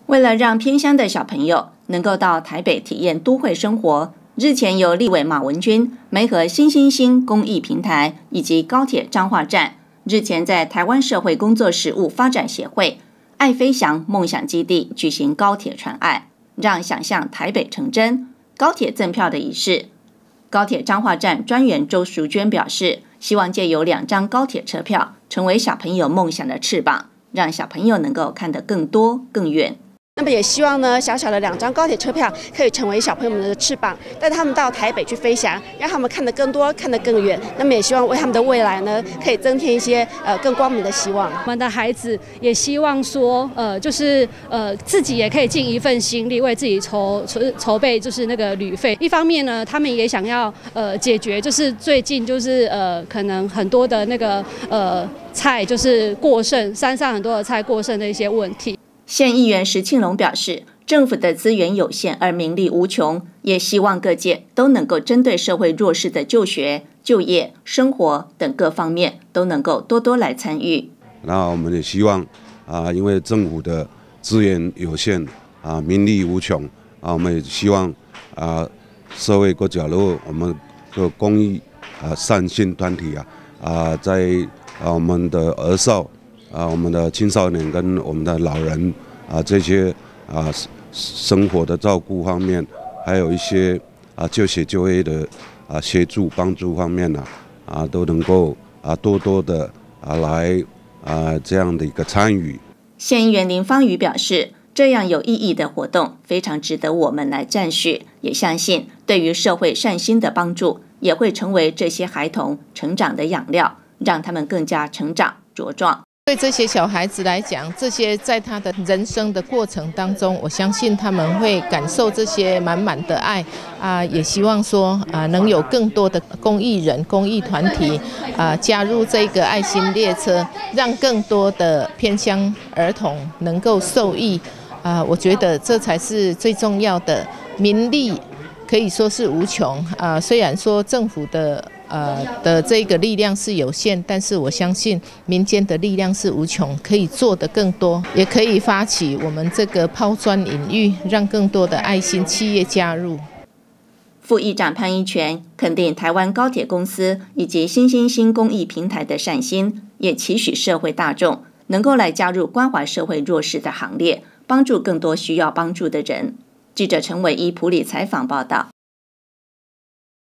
为了让偏乡的小朋友能够到台北体验都会生活，日前由立委马文君媒合新兴兴公益平台以及高铁彰化站，日前在台湾社会工作实务发展协会爱飞翔梦想基地举行高铁传爱，让想象台北成真高铁赠票的仪式。高铁彰化站专员周淑娟表示，希望借由2张高铁车票，成为小朋友梦想的翅膀，让小朋友能够看得更多更远。 那么也希望呢，小小的2张高铁车票可以成为小朋友们的翅膀，带他们到台北去飞翔，让他们看得更多，看得更远。那么也希望为他们的未来呢，可以增添一些更光明的希望。 我们的孩子也希望说，自己也可以尽一份心力，为自己筹备就是那个旅费。一方面呢，他们也想要解决就是最近就是可能很多的那个菜就是过剩，山上很多的菜过剩的一些问题。 县议员石庆龙表示，政府的资源有限而民力无穷，也希望各界都能够针对社会弱势的就学、就业、生活等各方面都能够多多来参与。 那我们也希望因为政府的资源有限民力无穷我们也希望社会各角落我们的公益善心团体在我们的儿少我们的青少年跟我们的老人这些生活的照顾方面，还有一些就学就业的协助帮助方面都能够多多的来这样的一个参与。 县议员林芳瑜表示，这样有意义的活动非常值得我们来赞许，也相信对于社会善心的帮助，也会成为这些孩童成长的养料，让他们更加成长茁壮。 对这些小孩子来讲，这些在他的人生的过程当中，我相信他们会感受这些满满的爱也希望说能有更多的公益人、公益团体加入这个爱心列车，让更多的偏乡儿童能够受益我觉得这才是最重要的。民力可以说是无穷虽然说政府的这个力量是有限，但是我相信民间的力量是无穷，可以做得更多，也可以发起我们这个抛砖引玉，让更多的爱心企业加入。 副议长潘一全肯定台湾高铁公司以及新兴兴公益平台的善心，也期许社会大众能够来加入关怀社会弱势的行列，帮助更多需要帮助的人。记者陈伟一埔里采访报道。